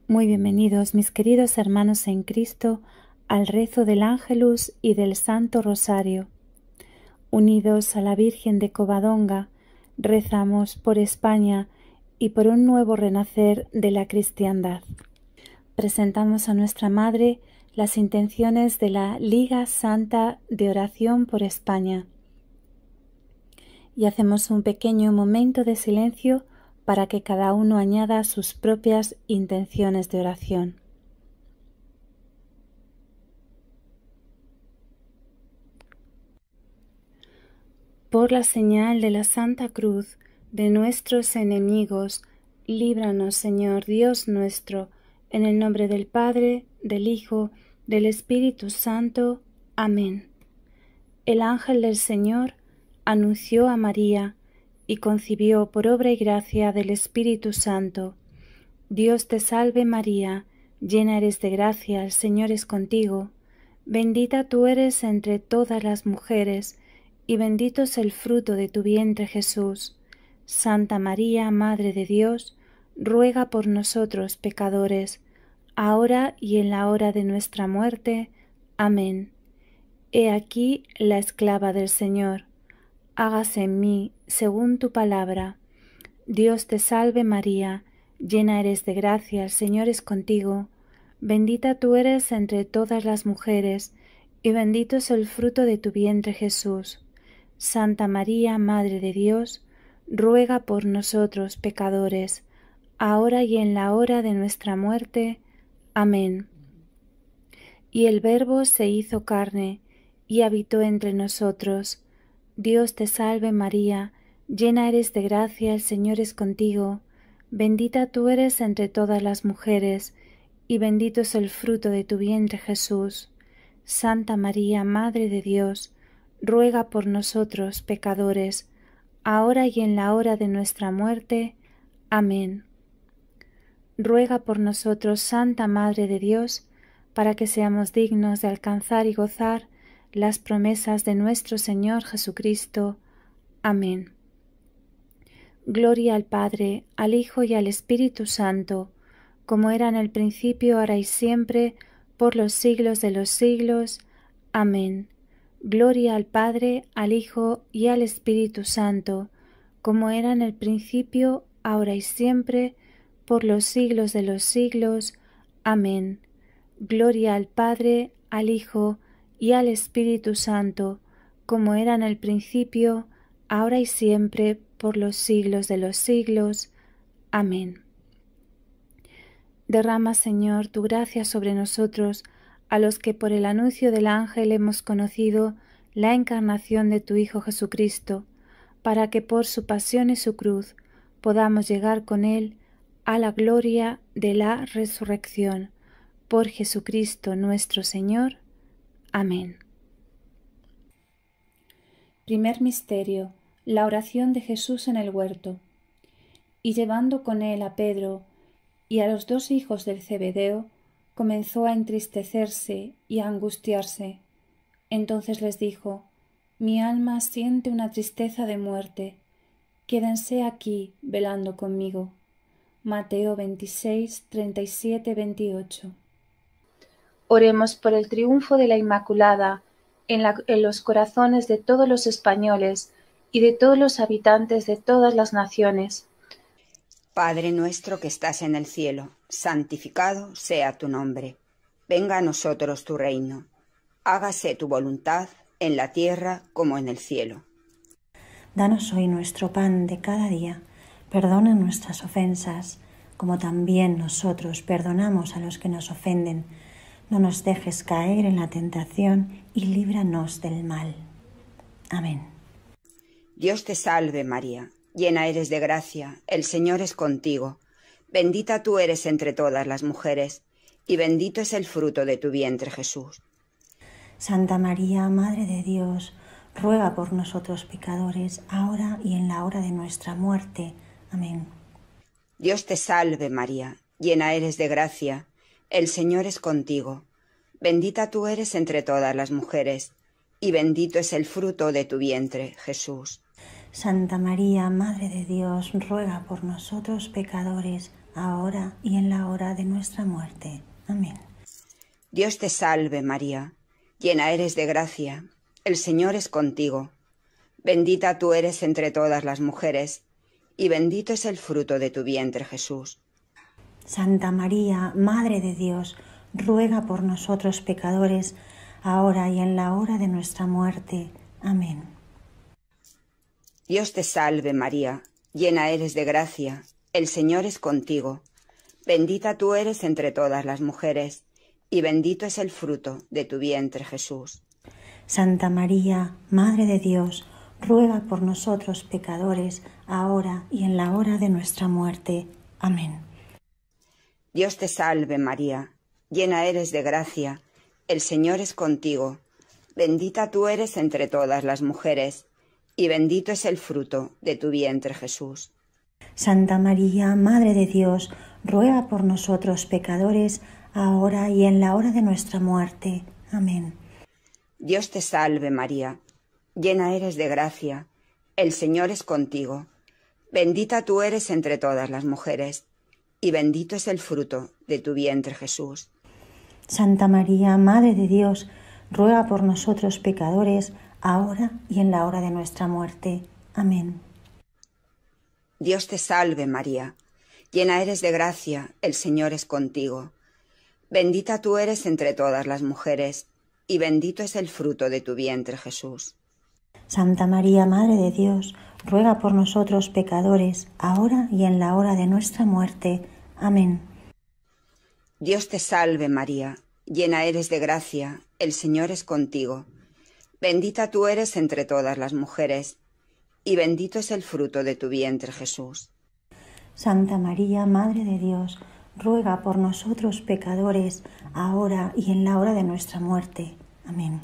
Muy bienvenidos, mis queridos hermanos en Cristo, al rezo del Ángelus y del Santo Rosario. Unidos a la Virgen de Covadonga, rezamos por España y por un nuevo renacer de la cristiandad. Presentamos a nuestra Madre las intenciones de la Liga Santa de Oración por España. Y hacemos un pequeño momento de silencio para que cada uno añada sus propias intenciones de oración. Por la señal de la Santa Cruz de nuestros enemigos, líbranos, Señor Dios nuestro, en el nombre del Padre, del Hijo, del Espíritu Santo. Amén. El ángel del Señor anunció a María y concibió por obra y gracia del Espíritu Santo. Dios te salve María, llena eres de gracia, el Señor es contigo. Bendita tú eres entre todas las mujeres, y bendito es el fruto de tu vientre Jesús. Santa María, Madre de Dios, ruega por nosotros pecadores, ahora y en la hora de nuestra muerte. Amén. He aquí la esclava del Señor. Hágase en mí según tu palabra. Dios te salve María, llena eres de gracia, el Señor es contigo. Bendita tú eres entre todas las mujeres, y bendito es el fruto de tu vientre Jesús. Santa María, Madre de Dios, ruega por nosotros pecadores, ahora y en la hora de nuestra muerte. Amén. Y el Verbo se hizo carne, y habitó entre nosotros. Dios te salve María, llena eres de gracia, el Señor es contigo. Bendita tú eres entre todas las mujeres, y bendito es el fruto de tu vientre Jesús. Santa María, Madre de Dios, ruega por nosotros pecadores, ahora y en la hora de nuestra muerte. Amén. Ruega por nosotros, Santa Madre de Dios, para que seamos dignos de alcanzar y gozar las promesas de nuestro Señor Jesucristo. Amén. Gloria al Padre, al Hijo y al Espíritu Santo, como era en el principio, ahora y siempre, por los siglos de los siglos. Amén. Gloria al Padre, al Hijo y al Espíritu Santo, como era en el principio, ahora y siempre, por los siglos de los siglos. Amén. Gloria al Padre, al Hijo y al Espíritu Santo, como era en el principio, ahora y siempre, por los siglos de los siglos. Amén. Derrama, Señor, tu gracia sobre nosotros, a los que por el anuncio del ángel hemos conocido la encarnación de tu Hijo Jesucristo, para que por su pasión y su cruz podamos llegar con él a la gloria de la resurrección. Por Jesucristo nuestro Señor. Amén. Primer misterio: la oración de Jesús en el huerto. Y llevando con él a Pedro y a los dos hijos del Zebedeo, comenzó a entristecerse y a angustiarse. Entonces les dijo: Mi alma siente una tristeza de muerte. Quédense aquí velando conmigo. Mateo 26, 37, 28. Oremos por el triunfo de la Inmaculada en los corazones de todos los españoles y de todos los habitantes de todas las naciones. Padre nuestro que estás en el cielo, santificado sea tu nombre. Venga a nosotros tu reino. Hágase tu voluntad en la tierra como en el cielo. Danos hoy nuestro pan de cada día. Perdona nuestras ofensas, como también nosotros perdonamos a los que nos ofenden. No nos dejes caer en la tentación y líbranos del mal. Amén. Dios te salve María, llena eres de gracia, el Señor es contigo. Bendita tú eres entre todas las mujeres, y bendito es el fruto de tu vientre Jesús. Santa María, Madre de Dios, ruega por nosotros pecadores, ahora y en la hora de nuestra muerte. Amén. Dios te salve María, llena eres de gracia, el Señor es contigo. Bendita tú eres entre todas las mujeres, y bendito es el fruto de tu vientre, Jesús. Santa María, Madre de Dios, ruega por nosotros pecadores, ahora y en la hora de nuestra muerte. Amén. Dios te salve, María, llena eres de gracia, el Señor es contigo. Bendita tú eres entre todas las mujeres, y bendito es el fruto de tu vientre, Jesús. Santa María, Madre de Dios, ruega por nosotros pecadores, ahora y en la hora de nuestra muerte. Amén. Dios te salve, María, llena eres de gracia, el Señor es contigo. Bendita tú eres entre todas las mujeres, y bendito es el fruto de tu vientre, Jesús. Santa María, Madre de Dios, ruega por nosotros pecadores, ahora y en la hora de nuestra muerte. Amén. Dios te salve, María, llena eres de gracia, el Señor es contigo. Bendita tú eres entre todas las mujeres, y bendito es el fruto de tu vientre, Jesús. Santa María, Madre de Dios, ruega por nosotros pecadores, ahora y en la hora de nuestra muerte. Amén. Dios te salve, María, llena eres de gracia, el Señor es contigo. Bendita tú eres entre todas las mujeres, y bendito es el fruto de tu vientre, Jesús. Santa María, Madre de Dios, ruega por nosotros pecadores, ahora y en la hora de nuestra muerte. Amén. Dios te salve, María, llena eres de gracia, el Señor es contigo. Bendita tú eres entre todas las mujeres, y bendito es el fruto de tu vientre, Jesús. Santa María, Madre de Dios, ruega por nosotros pecadores, ahora y en la hora de nuestra muerte. Amén. Dios te salve, María, llena eres de gracia, el Señor es contigo. Bendita tú eres entre todas las mujeres, y bendito es el fruto de tu vientre, Jesús. Santa María, Madre de Dios, ruega por nosotros pecadores, ahora y en la hora de nuestra muerte. Amén.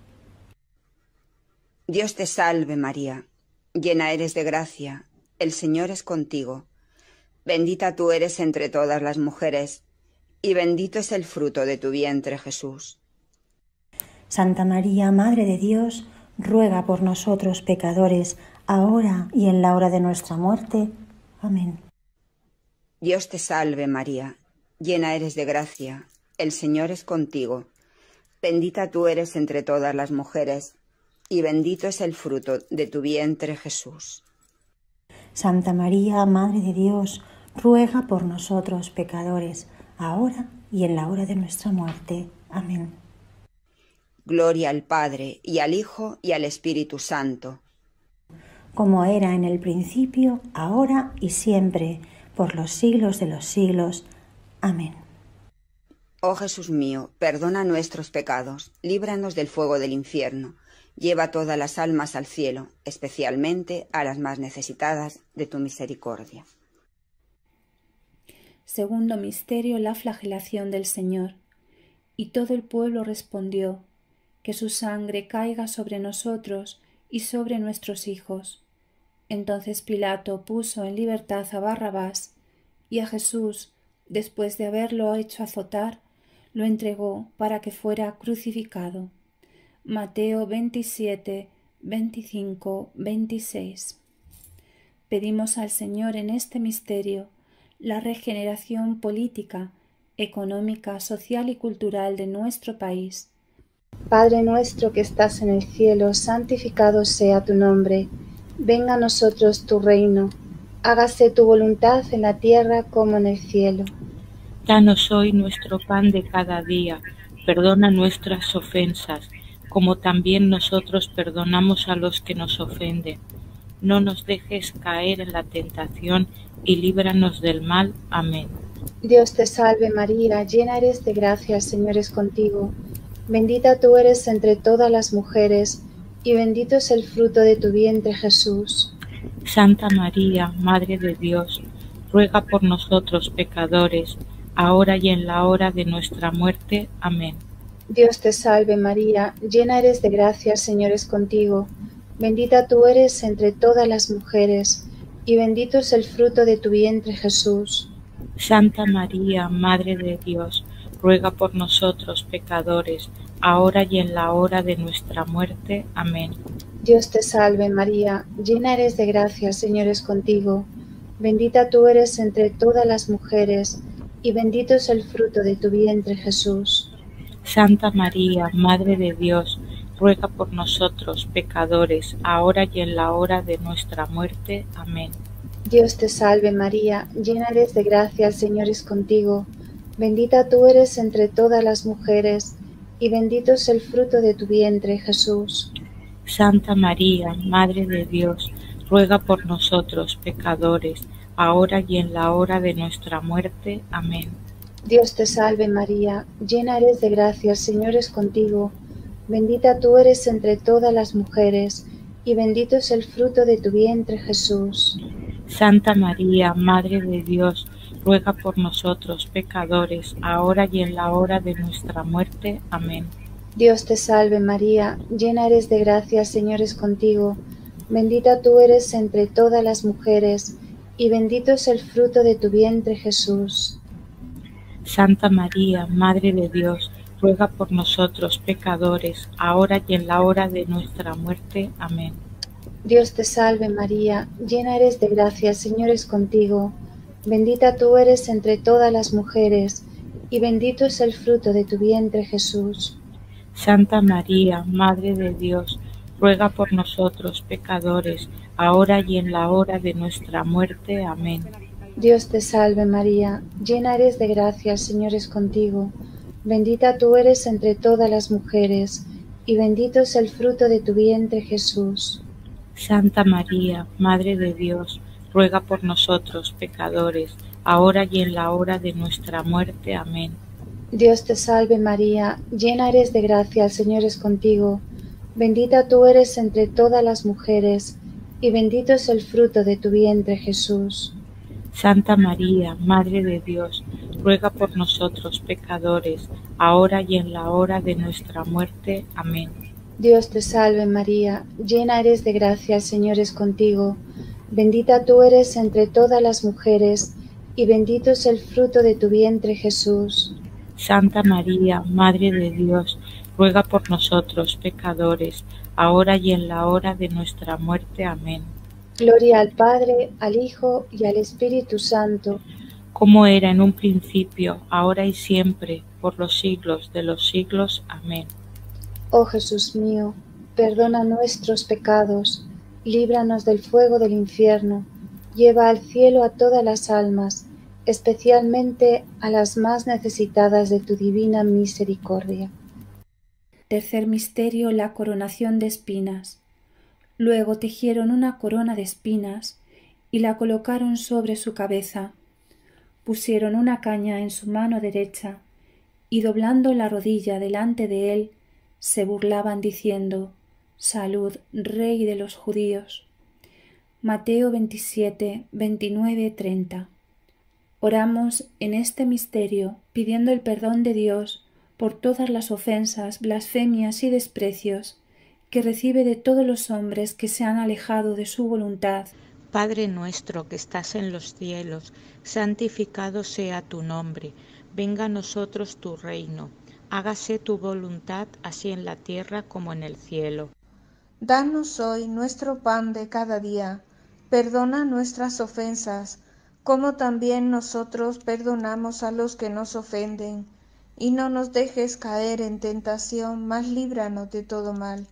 Dios te salve, María, llena eres de gracia, el Señor es contigo. Bendita tú eres entre todas las mujeres, y bendito es el fruto de tu vientre, Jesús. Santa María, Madre de Dios, ruega por nosotros pecadores, ahora y en la hora de nuestra muerte. Amén. Dios te salve, María, llena eres de gracia, el Señor es contigo. Bendita tú eres entre todas las mujeres, y bendito es el fruto de tu vientre, Jesús. Santa María, Madre de Dios, ruega por nosotros pecadores, ahora y en la hora de nuestra muerte. Amén. Gloria al Padre, y al Hijo, y al Espíritu Santo. Como era en el principio, ahora y siempre, por los siglos de los siglos. Amén. Oh Jesús mío, perdona nuestros pecados, líbranos del fuego del infierno. Lleva todas las almas al cielo, especialmente a las más necesitadas de tu misericordia. Segundo misterio, la flagelación del Señor. Y todo el pueblo respondió: que su sangre caiga sobre nosotros y sobre nuestros hijos. Entonces Pilato puso en libertad a Barrabás, y a Jesús, después de haberlo hecho azotar, lo entregó para que fuera crucificado. Mateo 27, 25, 26. Pedimos al Señor en este misterio la regeneración política, económica, social y cultural de nuestro país. Padre nuestro que estás en el cielo, santificado sea tu nombre. Venga a nosotros tu reino. Hágase tu voluntad en la tierra como en el cielo. Danos hoy nuestro pan de cada día. Perdona nuestras ofensas, como también nosotros perdonamos a los que nos ofenden. No nos dejes caer en la tentación y líbranos del mal. Amén. Dios te salve María, llena eres de gracia, el Señor es contigo. Bendita tú eres entre todas las mujeres, y bendito es el fruto de tu vientre, Jesús. Santa María, Madre de Dios, ruega por nosotros pecadores, ahora y en la hora de nuestra muerte. Amén. Dios te salve María, llena eres de gracia, el Señor es contigo. Bendita tú eres entre todas las mujeres, y bendito es el fruto de tu vientre, Jesús. Santa María, Madre de Dios, ruega por nosotros pecadores, ahora y en la hora de nuestra muerte. Amén. Dios te salve María, llena eres de gracia, el Señor es contigo. Bendita tú eres entre todas las mujeres, y bendito es el fruto de tu vientre, Jesús. Santa María, Madre de Dios, ruega por nosotros pecadores, ahora y en la hora de nuestra muerte. Amén. Dios te salve María, llena eres de gracia, el Señor es contigo. Bendita tú eres entre todas las mujeres, y bendito es el fruto de tu vientre, Jesús. Santa María, Madre de Dios, ruega por nosotros pecadores, ahora y en la hora de nuestra muerte. Amén. Dios te salve María, llena eres de gracia, el Señor es contigo. Bendita tú eres entre todas las mujeres, y bendito es el fruto de tu vientre, Jesús. Santa María, Madre de Dios, ruega por nosotros pecadores, ahora y en la hora de nuestra muerte. Amén. Dios te salve María, llena eres de gracia, el Señor es contigo. Bendita tú eres entre todas las mujeres, y bendito es el fruto de tu vientre, Jesús. Santa María, Madre de Dios, ruega por nosotros pecadores, ahora y en la hora de nuestra muerte. Amén. Dios te salve María, llena eres de gracia, el Señor es contigo. Bendita tú eres entre todas las mujeres, y bendito es el fruto de tu vientre, Jesús. Santa María, Madre de Dios, ruega por nosotros pecadores, ahora y en la hora de nuestra muerte. Amén. Dios te salve María, llena eres de gracia, el Señor es contigo. Bendita tú eres entre todas las mujeres, y bendito es el fruto de tu vientre, Jesús. Santa María, Madre de Dios, ruega por nosotros pecadores, ahora y en la hora de nuestra muerte. Amén. Dios te salve María, llena eres de gracia, el Señor es contigo. Bendita tú eres entre todas las mujeres, y bendito es el fruto de tu vientre, Jesús. Santa María, Madre de Dios, ruega por nosotros pecadores, ahora y en la hora de nuestra muerte. Amén. Dios te salve María, llena eres de gracia, el Señor es contigo. Bendita tú eres entre todas las mujeres, y bendito es el fruto de tu vientre, Jesús. Santa María, Madre de Dios, ruega por nosotros pecadores, ahora y en la hora de nuestra muerte. Amén. Gloria al Padre, al Hijo y al Espíritu Santo, como era en un principio, ahora y siempre, por los siglos de los siglos. Amén. Oh Jesús mío, perdona nuestros pecados, líbranos del fuego del infierno, lleva al cielo a todas las almas, especialmente a las más necesitadas de tu divina misericordia. Tercer misterio, la coronación de espinas. Luego tejieron una corona de espinas y la colocaron sobre su cabeza. Pusieron una caña en su mano derecha y doblando la rodilla delante de él, se burlaban diciendo: Salud, Rey de los judíos. Mateo 27, 29, 30. Oramos en este misterio pidiendo el perdón de Dios por todas las ofensas, blasfemias y desprecios que recibe de todos los hombres que se han alejado de su voluntad. Padre nuestro que estás en los cielos, santificado sea tu nombre. Venga a nosotros tu reino. Hágase tu voluntad, así en la tierra como en el cielo. Danos hoy nuestro pan de cada día. Perdona nuestras ofensas, como también nosotros perdonamos a los que nos ofenden. Y no nos dejes caer en tentación, mas líbranos de todo mal.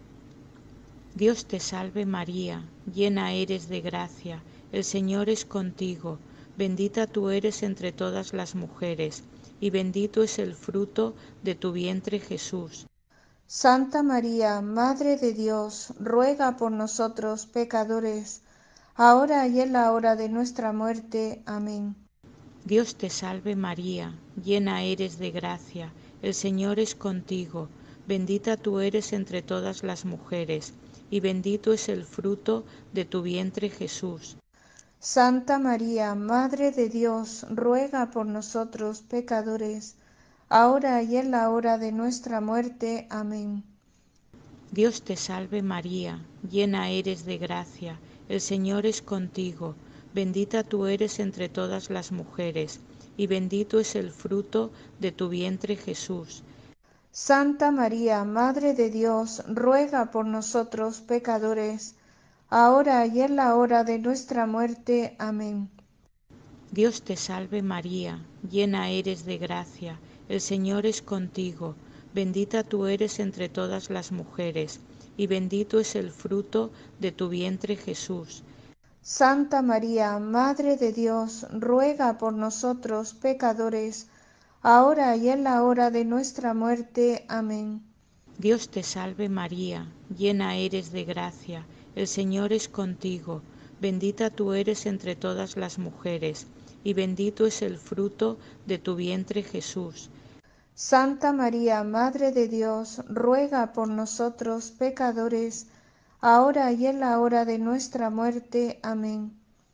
Dios te salve María, llena eres de gracia, el Señor es contigo, bendita tú eres entre todas las mujeres, y bendito es el fruto de tu vientre Jesús. Santa María, Madre de Dios, ruega por nosotros pecadores, ahora y en la hora de nuestra muerte. Amén. Dios te salve María, llena eres de gracia, el Señor es contigo, bendita tú eres entre todas las mujeres, y bendito es el fruto de tu vientre Jesús. Santa María, Madre de Dios, ruega por nosotros pecadores, ahora y en la hora de nuestra muerte. Amén. Dios te salve María, llena eres de gracia, el Señor es contigo, bendita tú eres entre todas las mujeres, y bendito es el fruto de tu vientre Jesús. Santa María, Madre de Dios, ruega por nosotros pecadores, ahora y en la hora de nuestra muerte. Amén. Dios te salve María, llena eres de gracia, el Señor es contigo, bendita tú eres entre todas las mujeres, y bendito es el fruto de tu vientre Jesús. Santa María, Madre de Dios, ruega por nosotros pecadores, ahora y en la hora de nuestra muerte. Amén. Dios te salve María, llena eres de gracia, el Señor es contigo, bendita tú eres entre todas las mujeres, y bendito es el fruto de tu vientre Jesús. Santa María, Madre de Dios, ruega por nosotros pecadores, ahora y en la hora de nuestra muerte. Amén.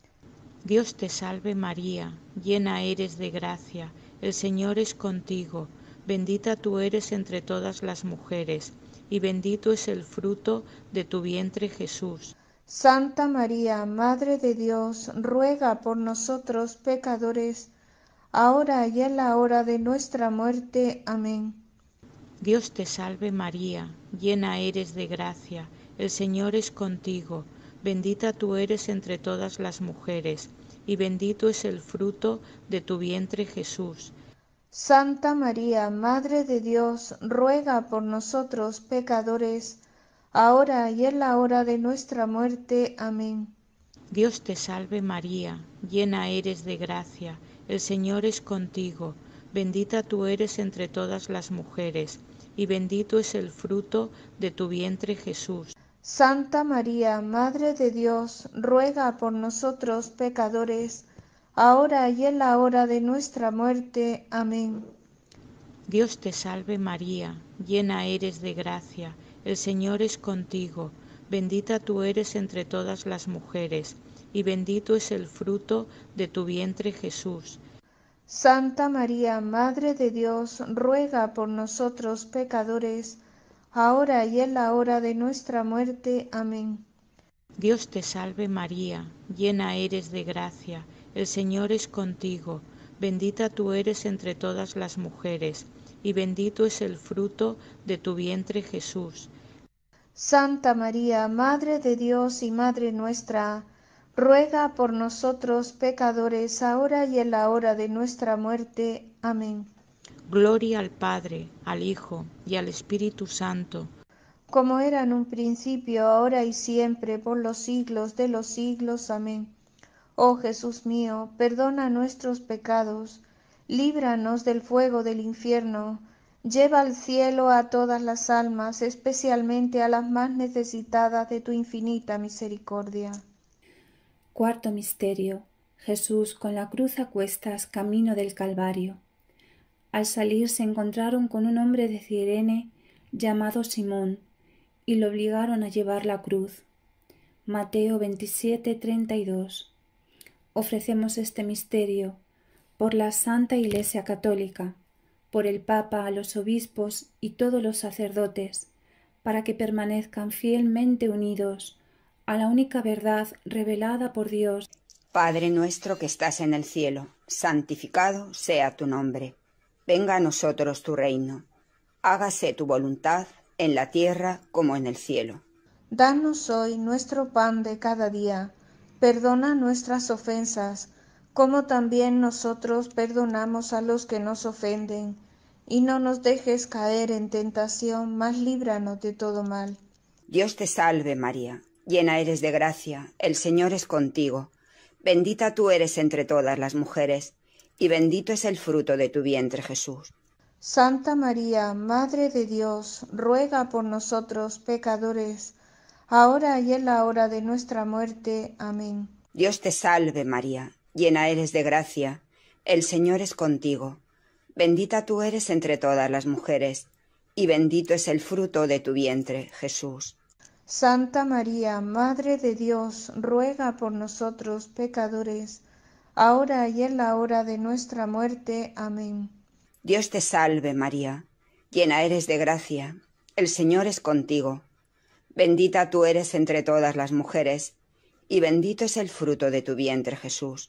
Dios te salve María, llena eres de gracia, el Señor es contigo, bendita tú eres entre todas las mujeres, y bendito es el fruto de tu vientre Jesús. Santa María, Madre de Dios, ruega por nosotros pecadores, ahora y en la hora de nuestra muerte. Amén. Dios te salve María, llena eres de gracia, el Señor es contigo, bendita tú eres entre todas las mujeres, y bendito es el fruto de tu vientre Jesús. Santa María, Madre de Dios, ruega por nosotros pecadores, ahora y en la hora de nuestra muerte. Amén. Dios te salve María, llena eres de gracia, el Señor es contigo, bendita tú eres entre todas las mujeres, y bendito es el fruto de tu vientre Jesús. Santa María, Madre de Dios, ruega por nosotros pecadores, ahora y en la hora de nuestra muerte. Amén. Dios te salve María, llena eres de gracia, el Señor es contigo, bendita tú eres entre todas las mujeres, y bendito es el fruto de tu vientre Jesús. Santa María, Madre de Dios, ruega por nosotros pecadores, ahora y en la hora de nuestra muerte. Amén. Dios te salve María, llena eres de gracia, el Señor es contigo, bendita tú eres entre todas las mujeres, y bendito es el fruto de tu vientre Jesús. Santa María, Madre de Dios y Madre nuestra, ruega por nosotros pecadores, ahora y en la hora de nuestra muerte. Amén. Gloria al Padre, al Hijo y al Espíritu Santo, como era en un principio, ahora y siempre, por los siglos de los siglos. Amén. Oh Jesús mío, perdona nuestros pecados, líbranos del fuego del infierno, lleva al cielo a todas las almas, especialmente a las más necesitadas de tu infinita misericordia. Cuarto misterio. Jesús con la cruz a cuestas, camino del Calvario. Al salir se encontraron con un hombre de Cirene llamado Simón, y lo obligaron a llevar la cruz. Mateo 27:32. Ofrecemos este misterio por la Santa Iglesia Católica, por el Papa, a los obispos y todos los sacerdotes, para que permanezcan fielmente unidos a la única verdad revelada por Dios. Padre nuestro que estás en el cielo, santificado sea tu nombre. Venga a nosotros tu reino. Hágase tu voluntad en la tierra como en el cielo. Danos hoy nuestro pan de cada día. Perdona nuestras ofensas, como también nosotros perdonamos a los que nos ofenden. Y no nos dejes caer en tentación, mas líbranos de todo mal. Dios te salve María, llena eres de gracia, el Señor es contigo. Bendita tú eres entre todas las mujeres, y bendito es el fruto de tu vientre Jesús. Santa María, Madre de Dios, ruega por nosotros pecadores, ahora y en la hora de nuestra muerte. Amén. Dios te salve María, llena eres de gracia, el Señor es contigo. Bendita tú eres entre todas las mujeres, y bendito es el fruto de tu vientre, Jesús. Santa María, Madre de Dios, ruega por nosotros pecadores, ahora y en la hora de nuestra muerte. Amén. Dios te salve María, llena eres de gracia, el Señor es contigo. Bendita tú eres entre todas las mujeres, y bendito es el fruto de tu vientre Jesús.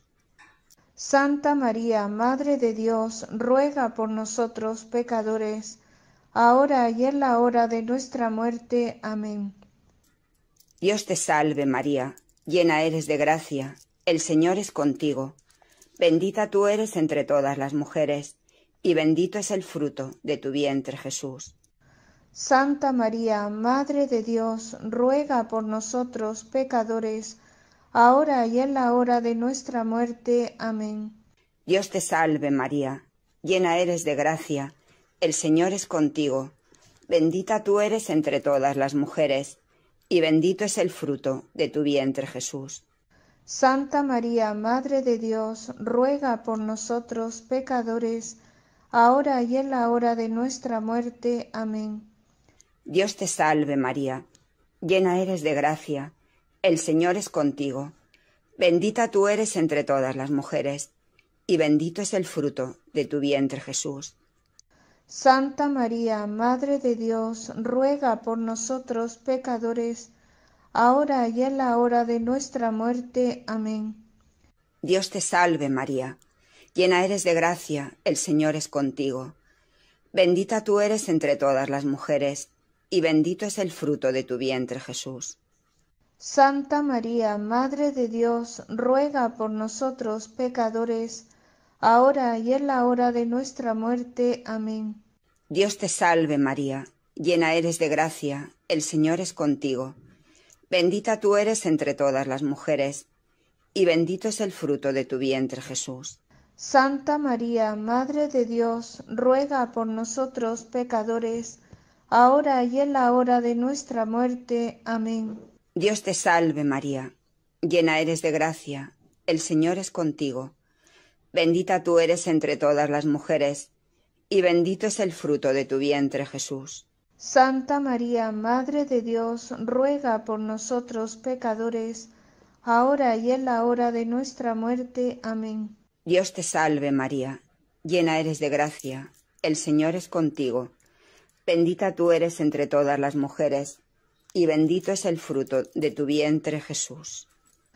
Santa María, Madre de Dios, ruega por nosotros pecadores, ahora y en la hora de nuestra muerte. Amén. Dios te salve María, llena eres de gracia, el Señor es contigo. Bendita tú eres entre todas las mujeres, y bendito es el fruto de tu vientre Jesús. Santa María, Madre de Dios, ruega por nosotros pecadores, ahora y en la hora de nuestra muerte. Amén. Dios te salve María, llena eres de gracia, el Señor es contigo. Bendita tú eres entre todas las mujeres, y bendito es el fruto de tu vientre Jesús. Santa María, Madre de Dios, ruega por nosotros pecadores, ahora y en la hora de nuestra muerte. Amén. Dios te salve María, llena eres de gracia, el Señor es contigo. Bendita tú eres entre todas las mujeres, y bendito es el fruto de tu vientre Jesús. Santa María, Madre de Dios, ruega por nosotros pecadores, ahora y en la hora de nuestra muerte. Amén. Dios te salve María, llena eres de gracia, el Señor es contigo. Bendita tú eres entre todas las mujeres, y bendito es el fruto de tu vientre Jesús. Santa María, Madre de Dios, ruega por nosotros pecadores, ahora y en la hora de nuestra muerte. Amén. Dios te salve María, llena eres de gracia, el Señor es contigo. Bendita tú eres entre todas las mujeres, y bendito es el fruto de tu vientre Jesús. Santa María, Madre de Dios, ruega por nosotros pecadores, ahora y en la hora de nuestra muerte. Amén. Dios te salve María, llena eres de gracia, el Señor es contigo. Bendita tú eres entre todas las mujeres, y bendito es el fruto de tu vientre Jesús. Santa María, Madre de Dios, ruega por nosotros pecadores, ahora y en la hora de nuestra muerte. Amén. Dios te salve María, llena eres de gracia, el Señor es contigo. Bendita tú eres entre todas las mujeres, y bendito es el fruto de tu vientre Jesús.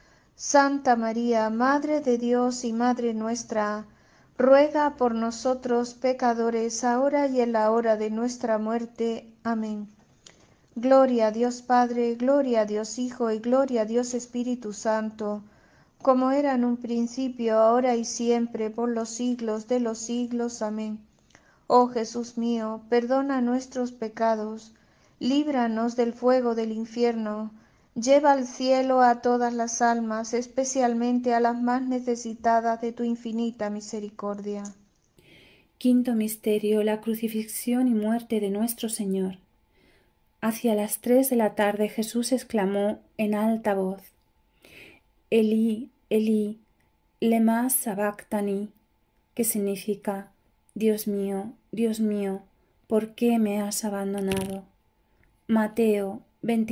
Santa María, Madre de Dios y Madre nuestra, ruega por nosotros pecadores, ahora y en la hora de nuestra muerte. Amén. Gloria a Dios Padre, gloria a Dios Hijo y gloria a Dios Espíritu Santo, como era en un principio, ahora y siempre, por los siglos de los siglos. Amén. Oh Jesús mío, perdona nuestros pecados, líbranos del fuego del infierno, lleva al cielo a todas las almas, especialmente a las más necesitadas de tu infinita misericordia. Quinto misterio: la crucifixión y muerte de nuestro Señor. Hacia las 3 de la tarde Jesús exclamó en alta voz: Elí, Elí, lema sabactani, que significa: Dios mío, ¿por qué me has abandonado? Mateo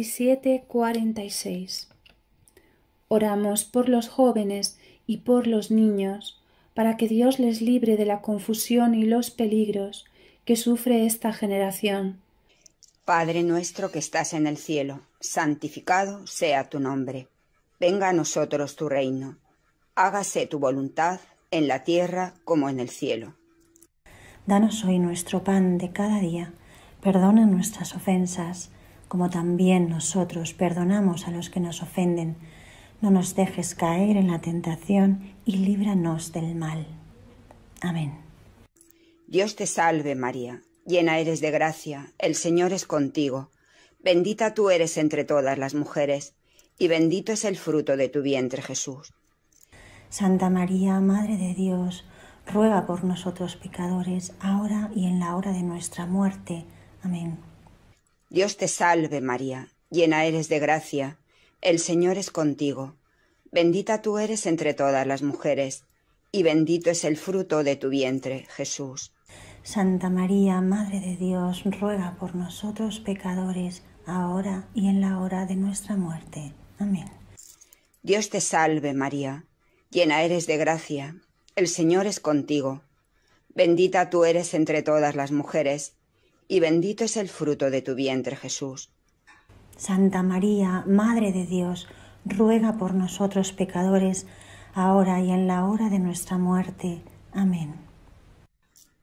27:46. Oramos por los jóvenes y por los niños, para que Dios les libre de la confusión y los peligros que sufre esta generación. Padre nuestro que estás en el cielo, santificado sea tu nombre. Venga a nosotros tu reino. Hágase tu voluntad en la tierra como en el cielo. Danos hoy nuestro pan de cada día. Perdona nuestras ofensas, como también nosotros perdonamos a los que nos ofenden. No nos dejes caer en la tentación y líbranos del mal. Amén. Dios te salve María, llena eres de gracia, el Señor es contigo. Bendita tú eres entre todas las mujeres, y bendito es el fruto de tu vientre Jesús. Santa María, Madre de Dios, ruega por nosotros pecadores, ahora y en la hora de nuestra muerte. Amén. Dios te salve María, llena eres de gracia, el Señor es contigo. Bendita tú eres entre todas las mujeres, y bendito es el fruto de tu vientre, Jesús. Santa María, Madre de Dios, ruega por nosotros pecadores, ahora y en la hora de nuestra muerte. Amén. Dios te salve María, llena eres de gracia, el Señor es contigo. Bendita tú eres entre todas las mujeres, y bendito es el fruto de tu vientre Jesús. Santa María, Madre de Dios, ruega por nosotros pecadores, ahora y en la hora de nuestra muerte. Amén.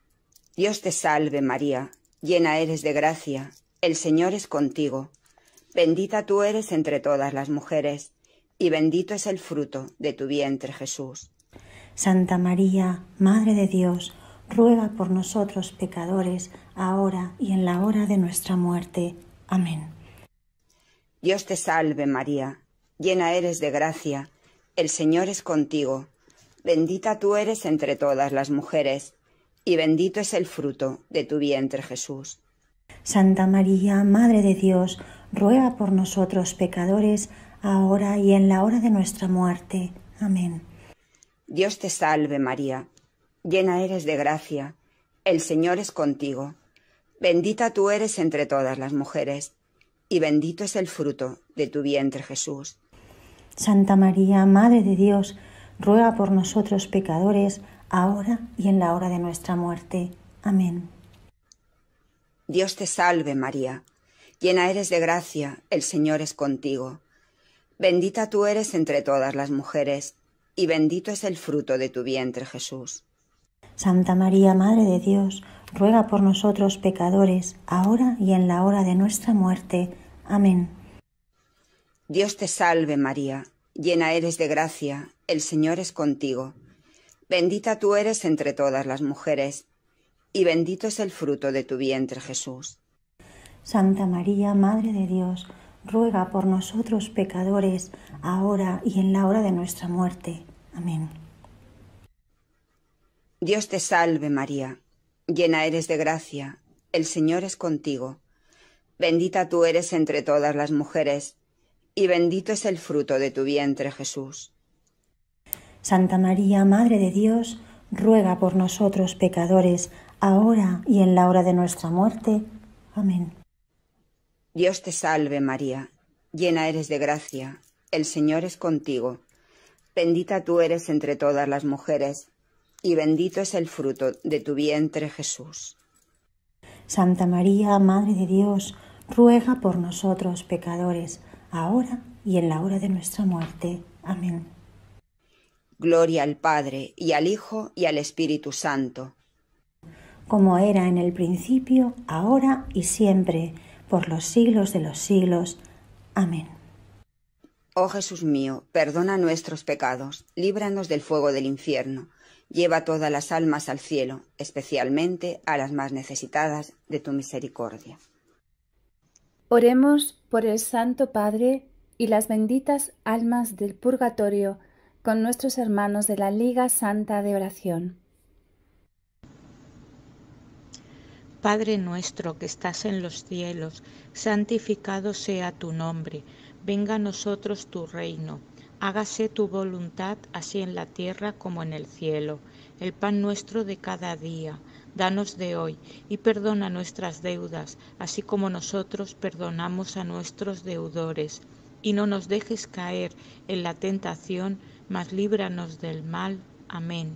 Dios te salve María, llena eres de gracia, el Señor es contigo. Bendita tú eres entre todas las mujeres, y bendito es el fruto de tu vientre, Jesús. Santa María, Madre de Dios, ruega por nosotros pecadores, ahora y en la hora de nuestra muerte. Amén. Dios te salve, María, llena eres de gracia, el Señor es contigo. Bendita tú eres entre todas las mujeres, y bendito es el fruto de tu vientre, Jesús. Santa María, Madre de Dios, ruega por nosotros pecadores, ahora y en la hora de nuestra muerte. Amén. Dios te salve, María, llena eres de gracia, el Señor es contigo. Bendita tú eres entre todas las mujeres, y bendito es el fruto de tu vientre, Jesús. Santa María, Madre de Dios, ruega por nosotros pecadores, ahora y en la hora de nuestra muerte. Amén. Dios te salve, María, llena eres de gracia, el Señor es contigo. Bendita tú eres entre todas las mujeres, y bendito es el fruto de tu vientre, Jesús. Santa María, Madre de Dios, ruega por nosotros pecadores, ahora y en la hora de nuestra muerte. Amén. Dios te salve, María, llena eres de gracia, el Señor es contigo. Bendita tú eres entre todas las mujeres, y bendito es el fruto de tu vientre, Jesús. Santa María, Madre de Dios, ruega por nosotros pecadores, ahora y en la hora de nuestra muerte. Amén. Dios te salve, María, llena eres de gracia, el Señor es contigo. Bendita tú eres entre todas las mujeres, y bendito es el fruto de tu vientre, Jesús. Santa María, Madre de Dios, ruega por nosotros pecadores, ahora y en la hora de nuestra muerte. Amén. Dios te salve, María, llena eres de gracia, el Señor es contigo. Bendita tú eres entre todas las mujeres, y bendito es el fruto de tu vientre, Jesús. Santa María, Madre de Dios, ruega por nosotros pecadores, ahora y en la hora de nuestra muerte. Amén. Gloria al Padre, y al Hijo, y al Espíritu Santo. Como era en el principio, ahora y siempre, por los siglos de los siglos. Amén. Oh Jesús mío, perdona nuestros pecados, líbranos del fuego del infierno, lleva todas las almas al cielo, especialmente a las más necesitadas de tu misericordia. Oremos por el Santo Padre y las benditas almas del purgatorio con nuestros hermanos de la Liga Santa de Oración. Padre nuestro que estás en los cielos, santificado sea tu nombre. Venga a nosotros tu reino. Hágase tu voluntad, así en la tierra como en el cielo. El pan nuestro de cada día, danos de hoy, y perdona nuestras deudas, así como nosotros perdonamos a nuestros deudores. Y no nos dejes caer en la tentación, mas líbranos del mal. Amén.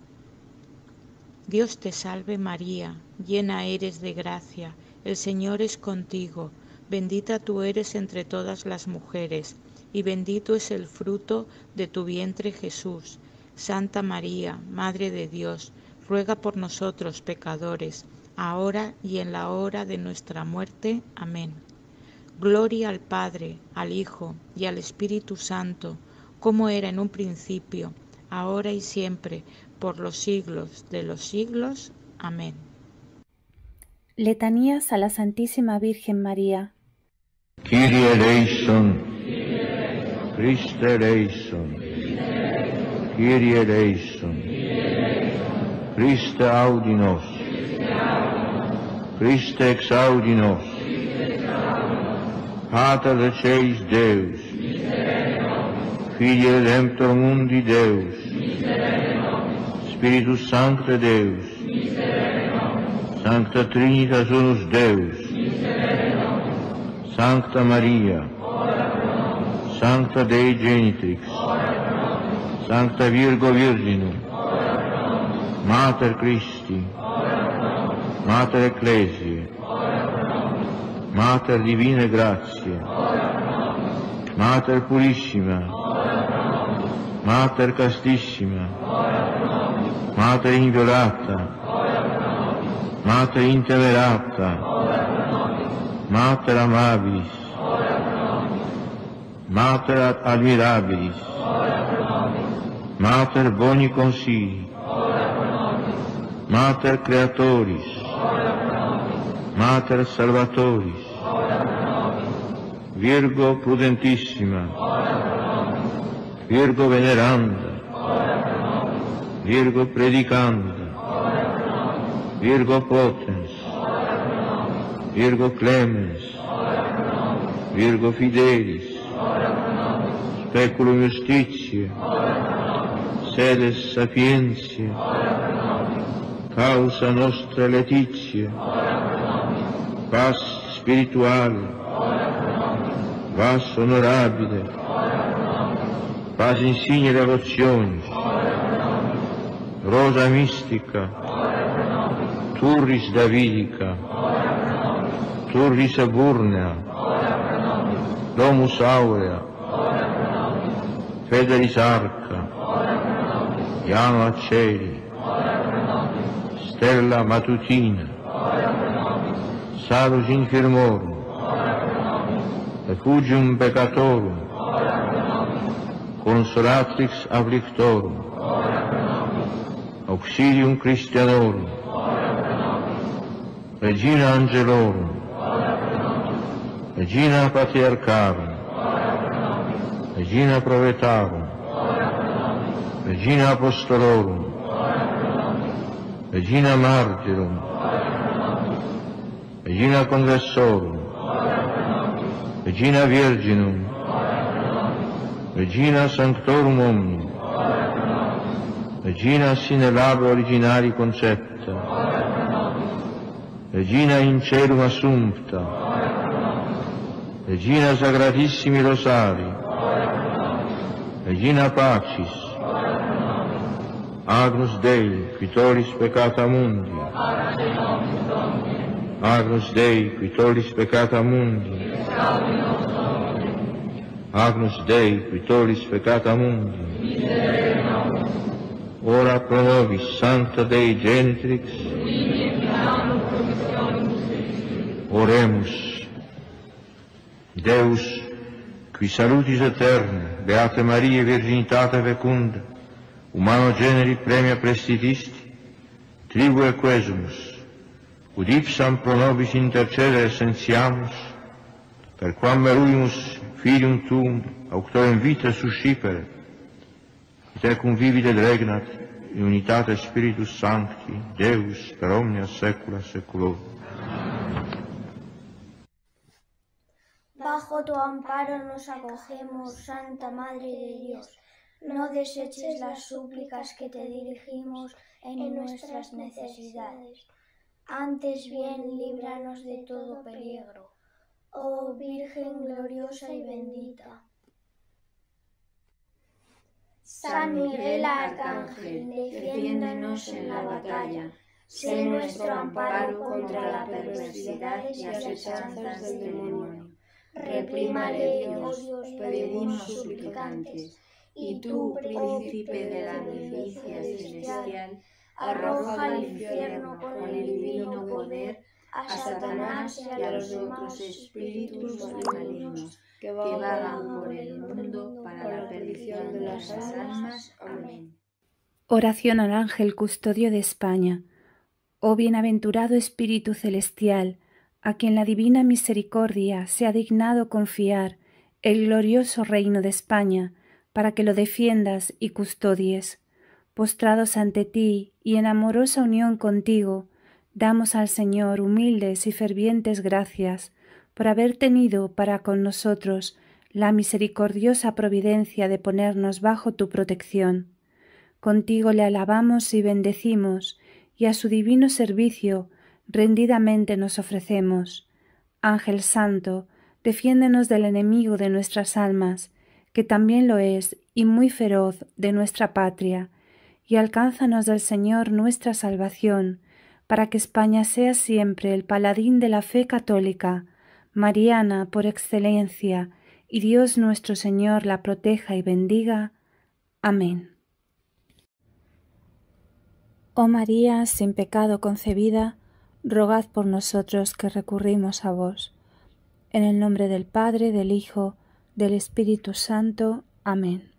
Dios te salve María, llena eres de gracia, el Señor es contigo, bendita tú eres entre todas las mujeres, y bendito es el fruto de tu vientre Jesús. Santa María, Madre de Dios, ruega por nosotros pecadores, ahora y en la hora de nuestra muerte. Amén. Gloria al Padre, al Hijo y al Espíritu Santo, como era en un principio, ahora y siempre, por los siglos de los siglos. Amén. Letanías a la Santísima Virgen María. Kyrie eleison, Christe eleison, Kyrie eleison, Christe audi nos, Christe exaudi nos, Pater de celis Deus, Filii Redemptor mundi Deus, Spiritus Sancte Deus, Sancta Trinitas Unus Deus, Sancta Maria, Sancta Dei Genitrix, Sancta Virgo Virginum, Mater Christi, Mater Ecclesiae, Mater Divinae Gratiae, Mater Purissima, Mater Castissima, Mater Inviolata, Mater Intemerata, Mater Amabilis, Mater ad admirabilis, Mater boni consigli, Mater creatoris, Mater salvatoris, Virgo prudentissima, Virgo veneranda, Virgo predicanda, Virgo potens, Virgo clemens, Virgo fidelis, Speculum justitiae, Sedes sapientiae, Causa nostra laetitia, Pars spirituale, Vas honorabile, Pars insigne devotionis, Rosa mystica, Turris Davidica, Turris Aburnea, Domus Aurea, Fidelis Arca, Iano Acceli, Stella Matutina, Salus Infirmorum, Refugium Peccatorum, Consolatrix Afflictorum, Auxilium Christianorum, Regina Angelorum, Regina Patriarcharum, Regina Prophetarum, Regina Apostolorum, Regina Martyrum, Regina Congressorum, Regina Virginum, Regina Sanctorum Omnium, Regina sine labe originari concepta, Regina in celum assumpta, Regina Sacratissimi Rosari, Regina Pacis, Agnus Dei, qui tollis peccata mundi, Agnus Dei, qui tollis peccata mundi, Agnus Dei, qui tollis peccata mundi, ora pro nobis Sancta Dei Genitrix, oremus. Deus, qui salutis aeterne, Beate Maria Virginitate fecunda, humano generi premia prestitisti, tribue quesumus, ud ipsam pro nobis intercedere sentiamus, per quam meruimus filium tuum auctorem vita suscipere, et ecum vivit et regnat in unitate Spiritus Sancti, Deus per omnia saecula saeculorum. Bajo tu amparo nos acogemos, Santa Madre de Dios. No deseches las súplicas que te dirigimos en nuestras necesidades. Antes bien, líbranos de todo peligro. Oh Virgen gloriosa y bendita. San Miguel Arcángel, defiéndonos en la batalla. Sé nuestro amparo contra la perversidad y asechanzas del demonio. Reprímale Dios, pedimos suplicantes. Y tú, príncipe de la milicia celestial, arroja al infierno con el divino poder a Satanás y a los otros espíritus malignos que vagan por el mundo para la perdición de las almas. Amén. Oración al ángel custodio de España. Oh bienaventurado Espíritu Celestial, a quien la divina misericordia se ha dignado confiar el glorioso reino de España, para que lo defiendas y custodies. Postrados ante ti y en amorosa unión contigo, damos al Señor humildes y fervientes gracias por haber tenido para con nosotros la misericordiosa providencia de ponernos bajo tu protección. Contigo le alabamos y bendecimos, y a su divino servicio rendidamente nos ofrecemos. Ángel Santo, defiéndenos del enemigo de nuestras almas, que también lo es y muy feroz de nuestra patria, y alcánzanos del Señor nuestra salvación, para que España sea siempre el paladín de la fe católica, mariana por excelencia, y Dios nuestro Señor la proteja y bendiga. Amén. Oh María, sin pecado concebida, rogad por nosotros que recurrimos a vos. En el nombre del Padre, del Hijo, del Espíritu Santo. Amén.